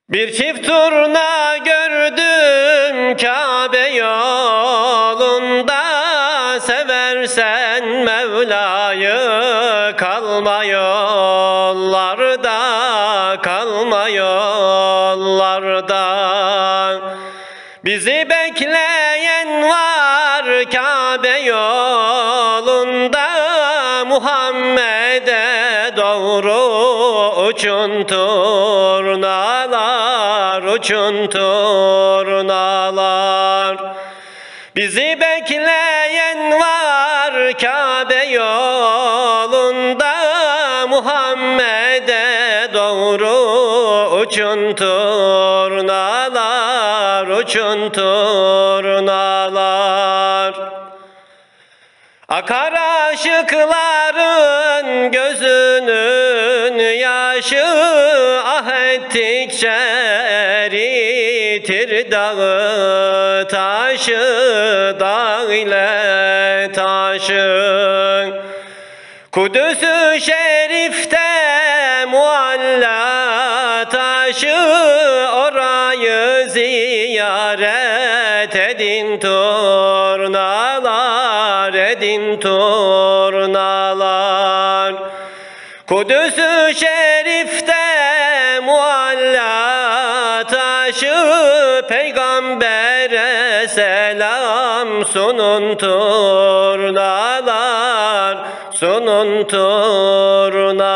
Bir çift turna gördüm Kabe yolunda, seversen Mevla'yı kalma yollarda, kalma yollarda. Bizi bekleyen var Kabe yolunda, Muhammed'e doğru uçun turnalar, uçun turnalar. Bizi bekleyen var Kabe yolunda, Muhammed'e doğru uçun turnalar, uçun turnalar. Akar aşıkların gözünün yaşı, ah ettikçe eritir dağı taşı, dağ ile taşı. Kudüs-ü Şerif'te mualla taşı, orayı ziyaret edin turnalar, edin turnalar. Kudüs-ü Şerif'te mualla taşı, peygambere selam sunun turnalar, sunun turnalar.